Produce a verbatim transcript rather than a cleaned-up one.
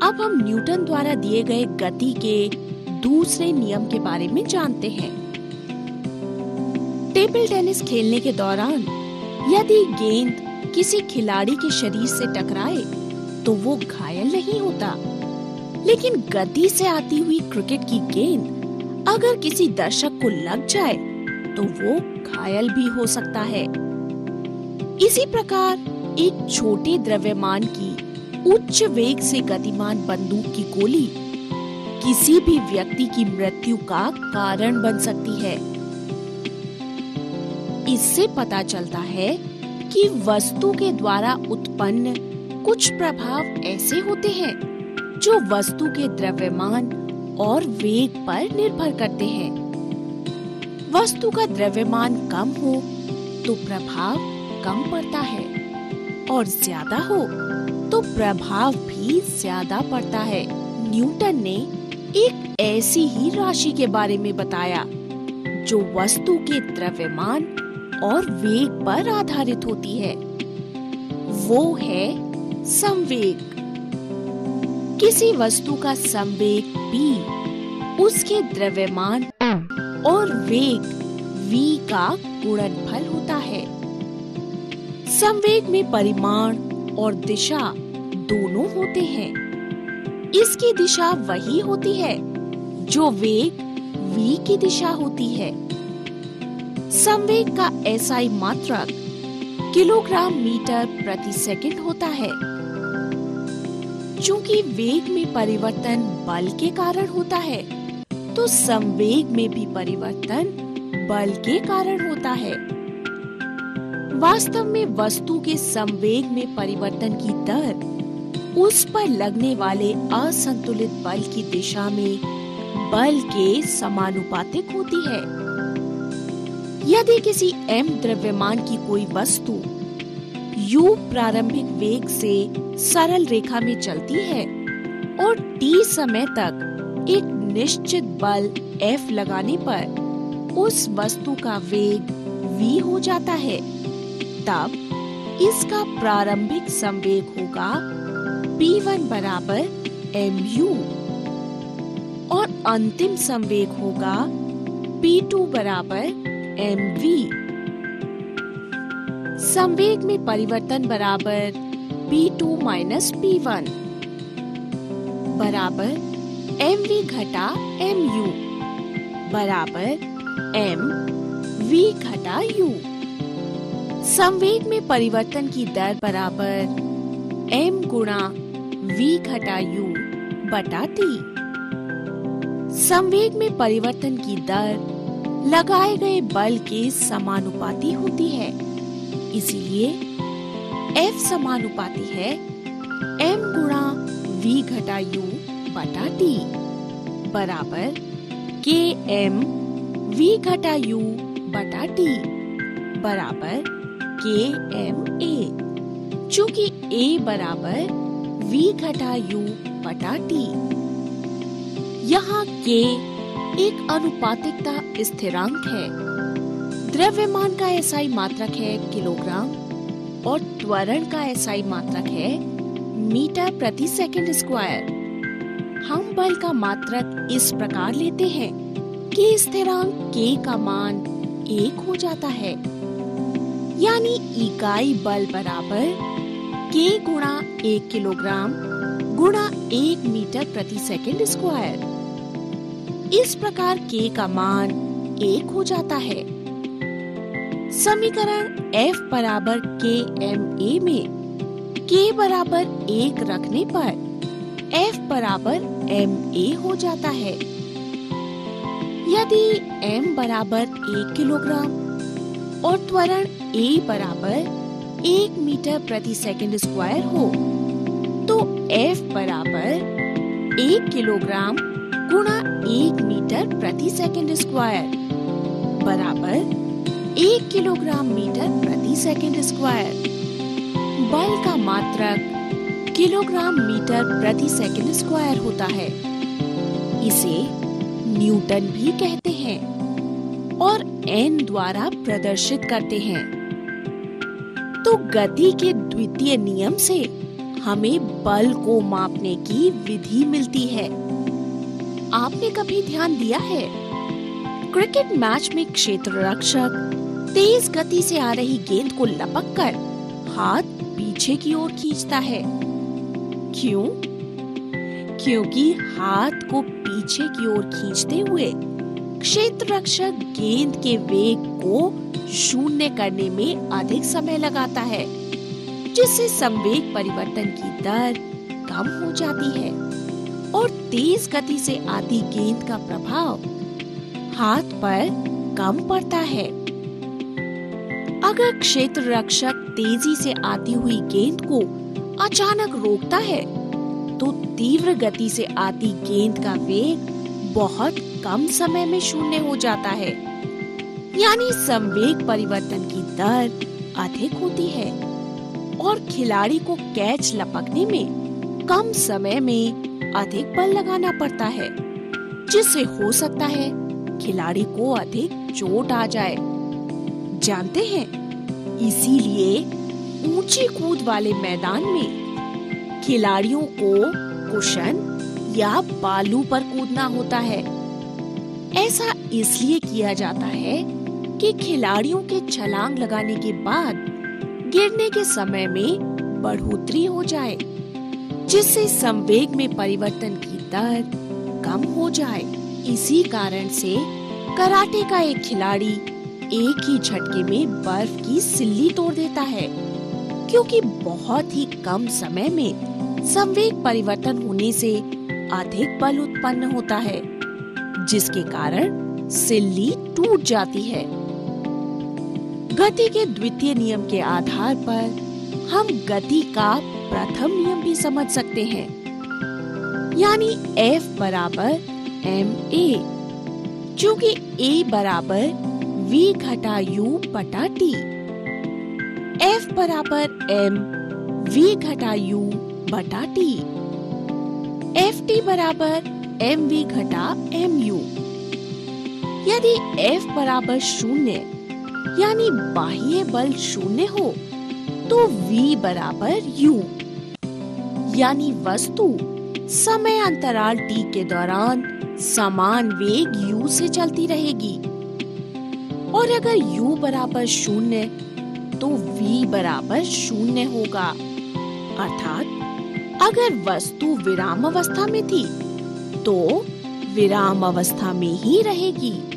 अब हम न्यूटन द्वारा दिए गए गति के दूसरे नियम के बारे में जानते हैं। टेबल टेनिस खेलने के दौरान यदि गेंद किसी खिलाड़ी के शरीर से टकराए तो वो घायल नहीं होता, लेकिन गति से आती हुई क्रिकेट की गेंद अगर किसी दर्शक को लग जाए तो वो घायल भी हो सकता है। इसी प्रकार एक छोटे द्रव्यमान की उच्च वेग से गतिमान बंदूक की गोली किसी भी व्यक्ति की मृत्यु का कारण बन सकती है। इससे पता चलता है कि वस्तु के द्वारा उत्पन्न कुछ प्रभाव ऐसे होते हैं जो वस्तु के द्रव्यमान और वेग पर निर्भर करते हैं। वस्तु का द्रव्यमान कम हो तो प्रभाव कम पड़ता है और ज्यादा हो तो प्रभाव भी ज्यादा पड़ता है। न्यूटन ने एक ऐसी ही राशि के बारे में बताया जो वस्तु के द्रव्यमान और वेग पर आधारित होती है। वो है संवेग। किसी वस्तु का संवेग p उसके द्रव्यमान और वेग v का गुणनफल होता है। संवेग में परिमाण और दिशा दोनों होते हैं। इसकी दिशा वही होती है जो वेग v की दिशा होती है। संवेग का एसआई मात्रक किलोग्राम मीटर प्रति सेकंड होता है। चूंकि वेग में परिवर्तन बल के कारण होता है, तो संवेग में भी परिवर्तन बल के कारण होता है। वास्तव में वस्तु के संवेग में परिवर्तन की दर उस पर लगने वाले असंतुलित बल की दिशा में बल के समानुपातिक होती है। यदि किसी m द्रव्यमान की कोई वस्तु u प्रारंभिक वेग से सरल रेखा में चलती है और t समय तक एक निश्चित बल F लगाने पर उस वस्तु का वेग v हो जाता है, तब इसका प्रारंभिक संवेग होगा p वन बराबर mu और अंतिम संवेग होगा p टू बराबर mv। संवेग में परिवर्तन बराबर p two minus p one बराबर mv घटा mu बराबर m v घटा u। संवेग में परिवर्तन की दर बराबर m गुणा v घटा u बटा t। संवेग में परिवर्तन की दर लगाए गए बल के समानुपाती होती है, इसीलिए F समानुपाती है m गुणा v घटा u बटा t बराबर k m v घटा u बटा t बराबर k m a। चूंकि a बराबर v घटा u बटा t। यहाँ k एक अनुपातिकता स्थिरांक है। द्रव्यमान का एसआई मात्रक है किलोग्राम और त्वरण का एसआई मात्रक है मीटर प्रति सेकंड स्क्वायर। हम बल का मात्रक इस प्रकार लेते हैं कि स्थिरांक k का मान एक हो जाता है, यानी इकाई बल बराबर k गुणा एक किलोग्राम गुणा एक मीटर प्रति सेकंड स्क्वायर। इस प्रकार k का मान एक हो जाता है। समीकरण F बराबर k m a में k बराबर एक रखने पर F बराबर m a हो जाता है। यदि m बराबर एक किलोग्राम और त्वरण a बराबर एक मीटर प्रति सेकंड स्क्वायर हो, तो F बराबर एक किलोग्राम गुणा एक मीटर प्रति सेकंड स्क्वायर बराबर एक किलोग्राम मीटर प्रति सेकंड स्क्वायर। बल का मात्रक किलोग्राम मीटर प्रति सेकंड स्क्वायर होता है। इसे न्यूटन भी कहते हैं और n द्वारा प्रदर्शित करते हैं। तो गति के द्वितीय नियम से हमें बल को मापने की विधि मिलती है। आपने कभी ध्यान दिया है, क्रिकेट मैच में क्षेत्र रक्षक तेज गति से आ रही गेंद को लपककर हाथ पीछे की ओर खींचता है। क्यों? क्योंकि हाथ को पीछे की ओर खींचते हुए क्षेत्र रक्षक गेंद के वेग को शून्य करने में अधिक समय लगाता है, जिससे संवेग परिवर्तन की दर कम हो जाती है और तेज गति से आती गेंद का प्रभाव हाथ पर कम पड़ता है। अगर क्षेत्र रक्षक तेजी से आती हुई गेंद को अचानक रोकता है, तो तीव्र गति से आती गेंद का वेग बहुत कम समय में शून्य हो जाता है, यानी संवेग परिवर्तन की दर अधिक होती है और खिलाड़ी को कैच लपकने में कम समय में अधिक बल लगाना पड़ता है, जिससे हो सकता है खिलाड़ी को अधिक चोट आ जाए। जानते हैं, इसीलिए ऊंची कूद वाले मैदान में खिलाड़ियों को कुशन या बालू पर कूदना होता है। ऐसा इसलिए किया जाता है कि खिलाड़ियों के छलांग लगाने के बाद गिरने के समय में बढ़ोतरी हो जाए, जिससे संवेग में परिवर्तन की दर कम हो जाए। इसी कारण से कराटे का एक खिलाड़ी एक ही झटके में बर्फ की सिल्ली तोड़ देता है, क्योंकि बहुत ही कम समय में संवेग परिवर्तन होने से अधिक बल उत्पन्न होता है, जिसके कारण सिल्ली टूट जाती है। गति के द्वितीय नियम के आधार पर हम गति का प्रथम नियम भी समझ सकते हैं, यानी F बराबर एम ए, क्योंकि A बराबर V घटा U बटा T। F बराबर M V घटा U बटा T। एफ टी बराबर एम वी घटा एम यू। यदि F बराबर शून्य यानी बाह्य बल शून्य हो, तो V बराबर U, यानी वस्तु समय अंतराल T के दौरान समान वेग U से चलती रहेगी। और अगर U बराबर शून्य तो V बराबर शून्य होगा, अर्थात अगर वस्तु विराम अवस्था में थी तो विराम अवस्था में ही रहेगी।